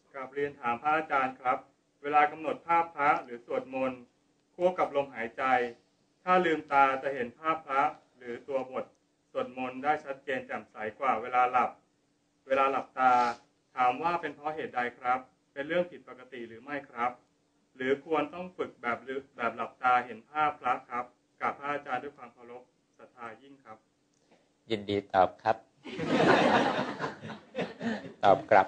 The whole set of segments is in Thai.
กราบเรียนถามพระอาจารย์ครับเวลากำหนดภาพพระหรือสวดมนต์ควบกับลมหายใจถ้าลืมตาจะเห็นภาพพระหรือตัวบทสวดมนต์ได้ชัดเจนแจ่มใสกว่าเวลาหลับตาถามว่าเป็นเพราะเหตุใดครับเป็นเรื่องผิดปกติหรือไม่ครับหรือควรต้องฝึกแบบหลับตาเห็นภาพพระครับกราบพระอาจารย์ด้วยความเคารพศรัทธายิ่งครับยินดีตอบครับ ตอบกลับ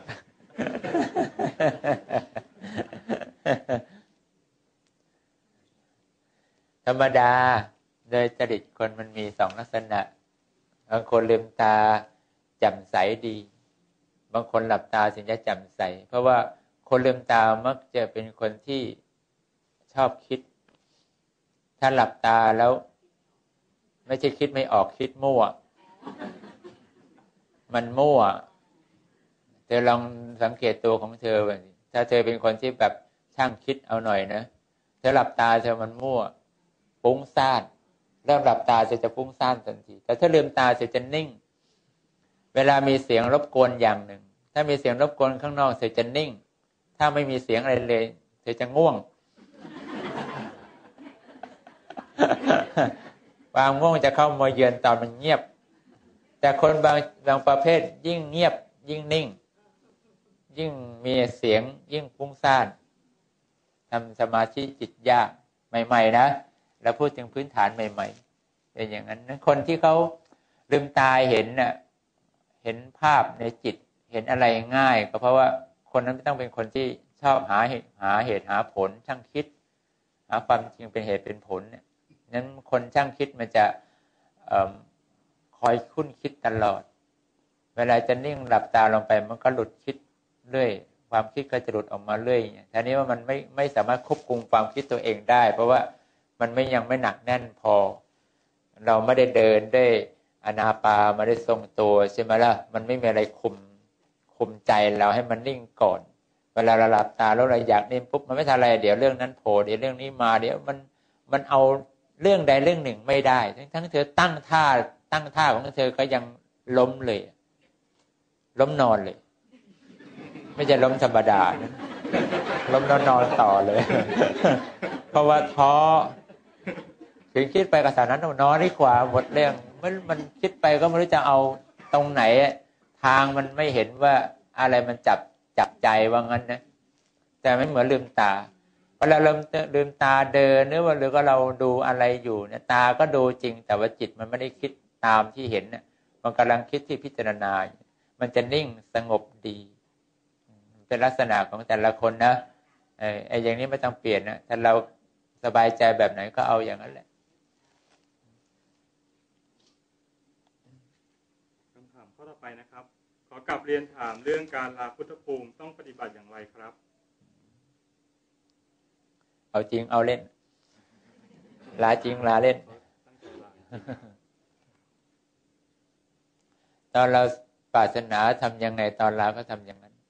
ธรรมดาโดยจริตคนมันมีสองลักษณะบางคนลืมตาแจ่มใสดีบางคนหลับตาถึงจะแจ่มใสเพราะว่าคนลืมตามักจะเป็นคนที่ชอบคิดถ้าหลับตาแล้วไม่ใช่คิดไม่ออกคิดมั่วมันมั่วเธอลองสังเกตตัวของเธอถ้าเธอเป็นคนที่แบบช่างคิดเอาหน่อยนะเธอหลับตาเธอมันมั่วฟุ้งซ่านเริ่มหลับตาจะฟุ้งซ่านทันทีแต่ถ้าลืมตาจะนิ่งเวลามีเสียงรบกวนอย่างหนึ่งถ้ามีเสียงรบกวนข้างนอกเธอจะนิ่งถ้าไม่มีเสียงอะไรเลยเธอจะง่วงความง่วงจะเข้ามาเยือนตอนมันเงียบแต่คนบางประเภทยิ่งเงียบยิ่งนิ่งยิ่งมีเสียงยิ่งฟุ้งซ่านทำสมาธิจิตยากใหม่ๆนะแล้วพูดถึงพื้นฐานใหม่ๆเป็นอย่างนั้นคนที่เขาลืมตาเห็นน่ะเห็นภาพในจิตเห็นอะไรง่ายก็เพราะว่าคนนั้นต้องเป็นคนที่ชอบหาเหตุหาผลช่างคิดหาความจริงเป็นเหตุเป็นผลเนี่ยนั้นคนช่างคิดมันจะคอยคุ้นคิดตลอดเวลาจะนิ่งหลับตาลงไปมันก็หลุดคิดเรื่อยความคิดก็จะหลุดออกมาเรื่อยทีนี้ว่ามันไม่สามารถควบคุมความคิดตัวเองได้เพราะว่ามันยังไม่หนักแน่นพอเราไม่ได้เดินได้อานาปาไม่ได้ทรงตัวใช่ไหมล่ะมันไม่มีอะไรคุมใจเราให้มันนิ่งก่อนเวลาเราหลับตาแล้วเราอยากนิ่งปุ๊บมันไม่ทันอะไรเดี๋ยวเรื่องนั้นโผล่เดี๋ยวเรื่องนี้มาเดี๋ยวมันเอาเรื่องใดเรื่องหนึ่งไม่ได้ทั้งเธอตั้งท่าของเธอก็ยังล้มเลยล้มนอนเลยไม่ใช่ล้มธรรมดาล้มนอนต่อเลยเพราะว่าท้อถึงคิดไปกับสารนั้นนอนดีกว่าหมดเรื่องมันคิดไปก็ไม่รู้จะเอาตรงไหนทางมันไม่เห็นว่าอะไรมันจับใจว่างั้นนะแต่ไม่เหมือนลืมตาเวลาลืมตาเดินหรือว่าเราดูอะไรอยู่เนี่ยตาก็ดูจริงแต่ว่าจิตมันไม่ได้คิดตามที่เห็นเนี่ยมันกำลังคิดที่พิจารณามันจะนิ่งสงบดีเป็นลักษณะของแต่ละคนนะไอ้อย่างนี้ไม่ต้องเปลี่ยนนะถ้าเราสบายใจแบบไหนก็เอาอย่างนั้นแหละคำถามข้อต่อไปนะครับขอกลับเรียนถามเรื่องการลาพุทธภูมิต้องปฏิบัติอย่างไรครับเอาจริงเอาเล่นลาจริงลาเล่นตอนเราปรารถนาทำยังไงตอนลาก็ทำอย่างนั้น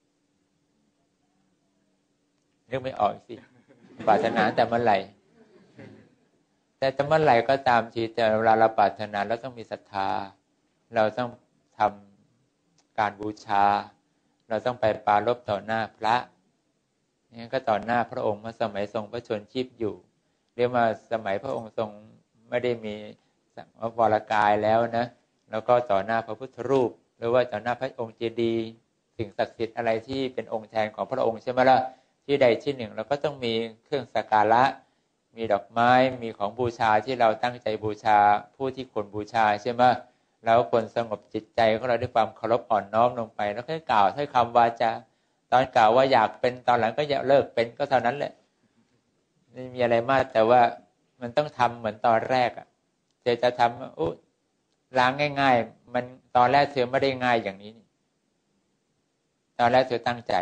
นึกไม่ออกสิปรารถนาแต่เมื่อไหร่แต่เมื่อไหร่ก็ตามทีแต่เวลาเราปรารถนาเราต้องมีศรัทธาเราต้องทำการบูชาเราต้องไปปรารภต่อหน้าพระนี่ก็ต่อหน้าพระองค์เมื่อสมัยทรงพระชนชีพอยู่เรียกว่าสมัยพระองค์ทรงไม่ได้มีวรกายแล้วนะแล้วก็ต่อหน้าพระพุทธรูปหรือว่าต่อหน้าพระองค์เจดีย์สิ่งศักดิ์สิทธิ์อะไรที่เป็นองค์แทนของพระองค์ใช่ไหมล่ะที่ใดที่หนึ่งเราก็ต้องมีเครื่องสักการะมีดอกไม้มีของบูชาที่เราตั้งใจบูชาผู้ที่ควรบูชาใช่ไหมแล้วควรสงบจิตใจของเราด้วยความเคารพอ่อนน้อมลงไปแล้วค่อยกล่าวถ้อยคำวาจาตอนกล่าวว่าอยากเป็นตอนหลังก็อยากเลิกเป็นก็เท่านั้นแหละไม่มีอะไรมากแต่ว่ามันต้องทำเหมือนตอนแรกอ่ะจะทำล้างง่ายๆมันตอนแรกเธอไม่ได้ง่ายอย่างนี้ตอนแรกเธอตั้งใจ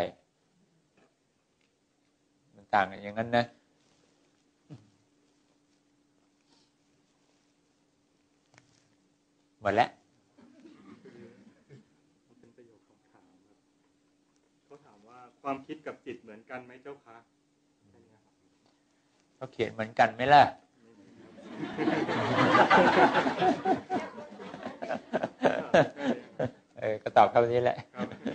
มันต่างอย่างนั้นนะหมดแล้วเป็นประโยคคำถามครับเขาถามว่าความคิดกับจิตเหมือนกันไหมเจ้าคะเขาเขียนเหมือนกันไหมล่ะก็ตอบคำนี้แหละ